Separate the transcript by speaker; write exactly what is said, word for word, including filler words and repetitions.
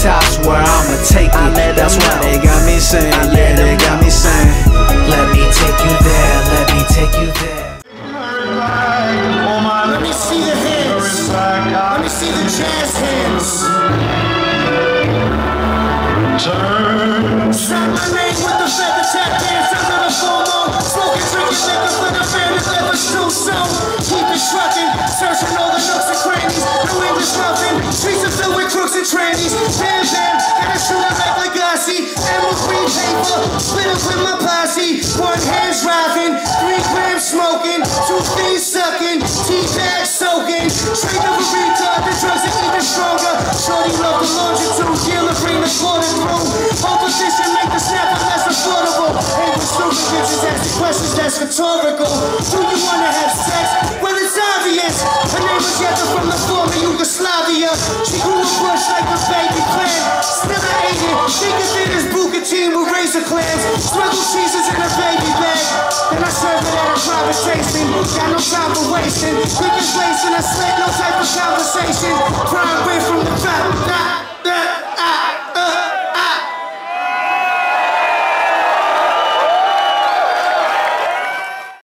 Speaker 1: top's where I'ma take it. That's why they got me saying, yeah, they got me saying, let me take you there, let me take you there.
Speaker 2: Let me see the hands. Let me see the jazz hands. Sign my name with the feather tap dance under the full moon. Smoking, drinking liquor for the families, never true soul. Keep it trucking, searching all the nooks and crannies. New English muffin, streets are filled with crooks and trannies. Bam bam, gotta shoot it like Legacy. Emerald green paper, split up with my posse. One hand driving, three grams smoking, two things sucking, T-bag soaking. Straight of a retard, the drugs are even stronger. Shorty love the longitude, dealer bring the quarter through. Opposition make the snapper less affordable. Hey, with stupid bitches asking questions that's rhetorical. Do you wanna have sex? Well, it's obvious. Her name was Yetta from the former Yugoslavia. She grew a bush like a baby plant. Still an alien, she could fit his Bucatine with razor clams. Struggle cheeses in a baby bag. Then I serve it at a private tasting. Got no time for wasting. Quick as lacing, I slit no type of conversation. Prime way from the